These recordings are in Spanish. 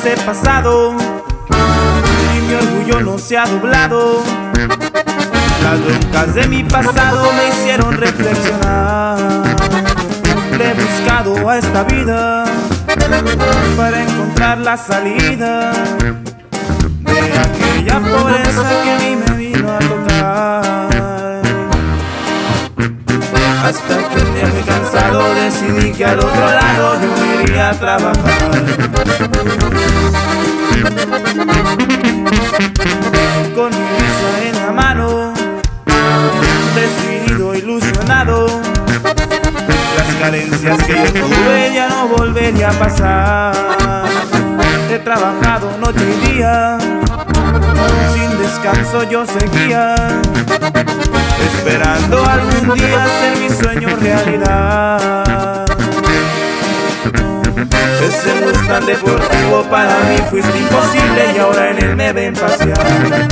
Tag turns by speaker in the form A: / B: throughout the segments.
A: he pasado y mi orgullo no se ha doblado. Las broncas de mi pasado me hicieron reflexionar. Le he buscado a esta vida para encontrar la salida de aquella pobreza que a mí me vino a tocar. Hasta que un día muy cansado decidí que al otro lado yo iría a trabajar. Con mi visa en la mano, decidido, ilusionado, las carencias que yo tuve ya no volvería a pasar. He trabajado noche y día, sin descanso yo seguía, esperando algún día hacer mi sueño realidad. Ese Mustang deportivo para mí fuiste imposible y ahora en él me ven pasear.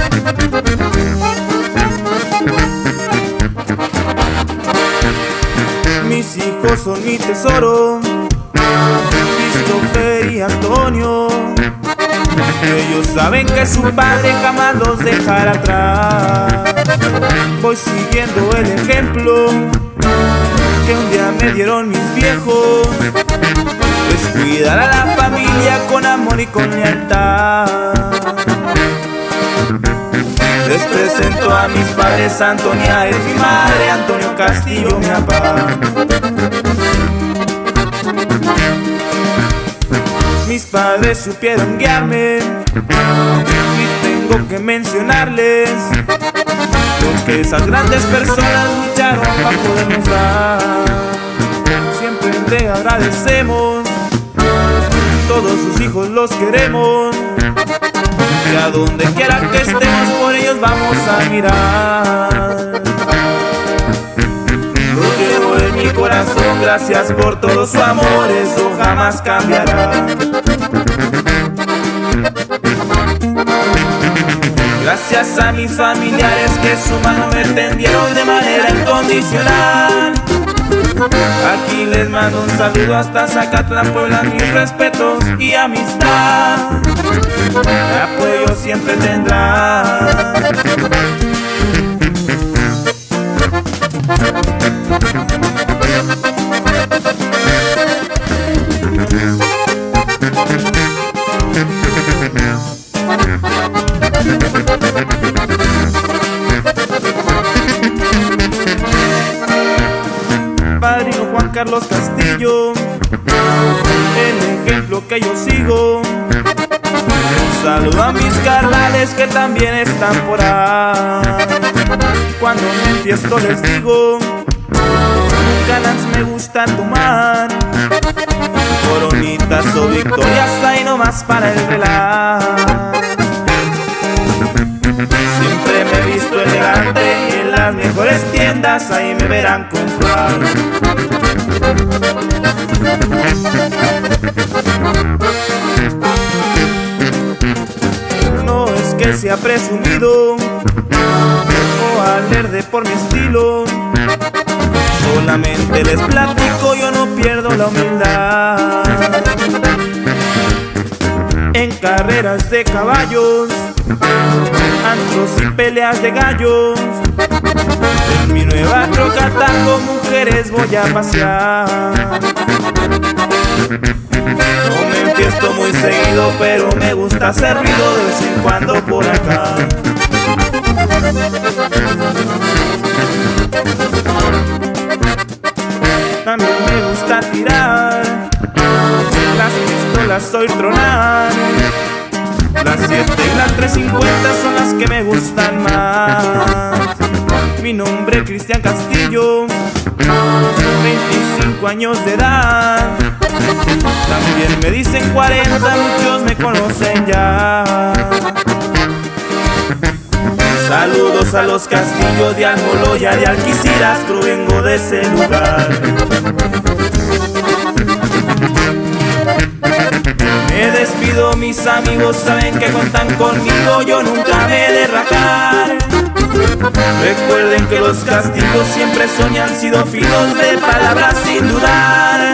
A: Mis hijos son mi tesoro, Christopher y Antonio. Ellos saben que su padre jamás los dejará atrás. Voy siguiendo el ejemplo que un día me dieron mis viejos, es cuidar a la familia con amor y con lealtad. Les presento a mis padres, Antonia es mi madre, Antonio Castillo mi papá. Mis padres supieron guiarme y tengo que mencionarles, porque esas grandes personas lucharon para podernos dar. Siempre te agradecemos, todos sus hijos los queremos, y a donde quiera que estemos por ellos vamos a mirar. Lo llevo en mi corazón, gracias por todo su amor, eso jamás cambiará. Gracias a mis familiares que su mano me tendieron de manera incondicional. Aquí les mando un saludo hasta Zacatlán, Puebla, mis respetos y amistad. Mi apoyo siempre tendrá. Padrino Juan Carlos Castillo, el ejemplo que yo sigo. Un saludo a mis carnales que también están por ahí. Cuando me enfiesto les digo, ganas me gusta tomar, coronitas o victorias ahí nomás para el relajo. Siempre me he visto elegante y en las mejores tiendas ahí me verán comprar. No es que sea presumido o alarde por mi estilo, solamente les platico, yo no pierdo la humildad. En carreras de caballos, antros y peleas de gallos, en mi nueva troca con mujeres voy a pasear. No me enfiesto muy seguido, pero me gusta hacer ruido de vez en cuando por acá. También me gusta tirar, las pistolas soy tronar. Las 7 y las 350 son las que me gustan más. Mi nombre es Cristian Castillo, 25 años de edad. También me dicen 40, muchos me conocen ya. Saludos a los Castillos de Almoloya, de Alquiciras, provengo de ese lugar. Me despido, mis amigos saben que cuentan conmigo, yo nunca me he de rajar. Recuerden que los Castillos siempre son y han sido finos de palabras sin dudar.